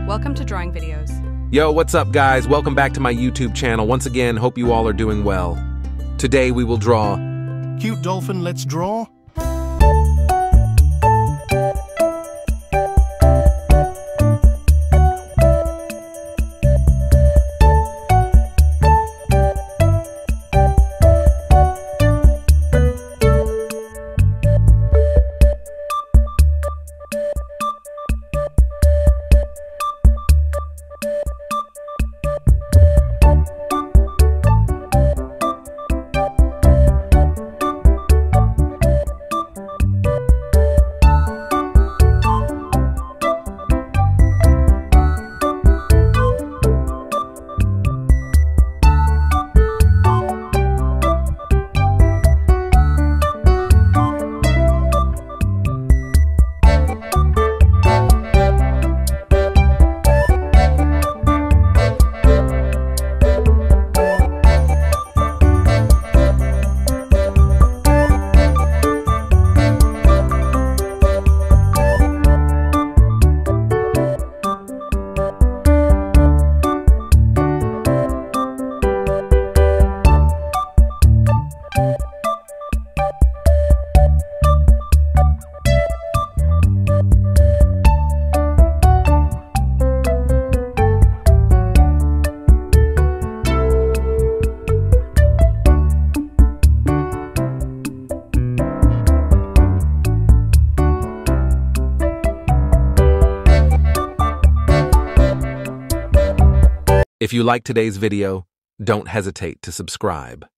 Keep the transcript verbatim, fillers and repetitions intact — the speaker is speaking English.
Welcome to Drawing Videos. Yo, what's up guys? Welcome back to my YouTube channel. Once again, hope you all are doing well. Today we will draw... Cute dolphin, let's draw. If you like today's video, don't hesitate to subscribe.